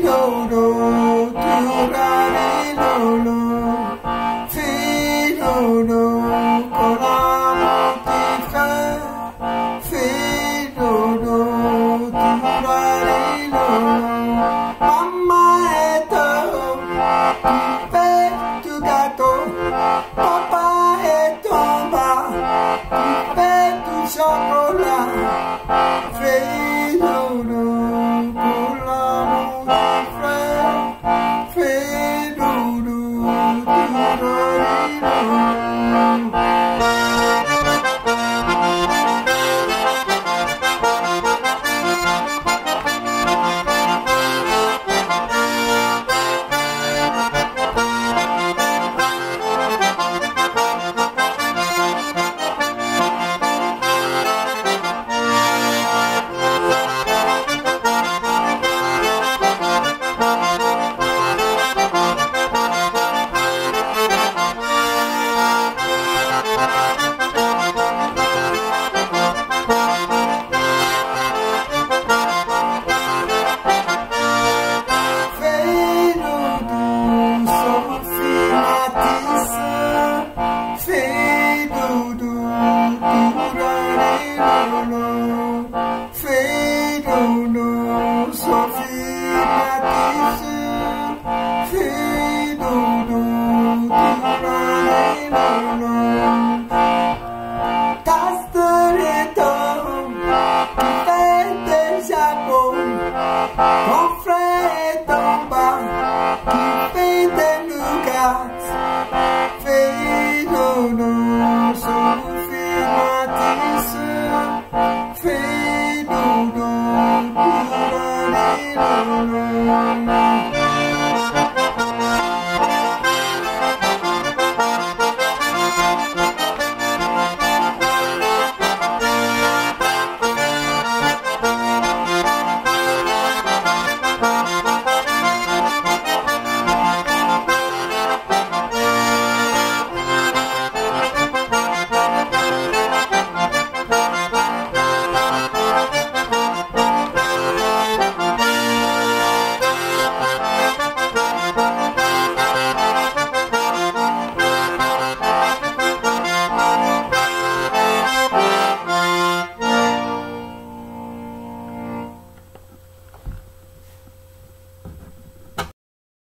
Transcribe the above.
dodo, turari lolo. Fais dodo, con l'amour qui fait. Fais dodo, turari lolo. Maman est homme, tu fais du gâteau. Papa est en bas, tu fais du chocolat. Fais dodo, pour l'amour du frère. Fais dodo, turari lolo. Fais dodo, turari lolo. Fais dodo, Sophie Matisse. Fais dodo, turari lolo. Tasse les tomes, qui fait des japons. Ton frère est en bas, qui fait des nougats. Fais dodo, Sophie Matisse. Fais dodo, turari lolo.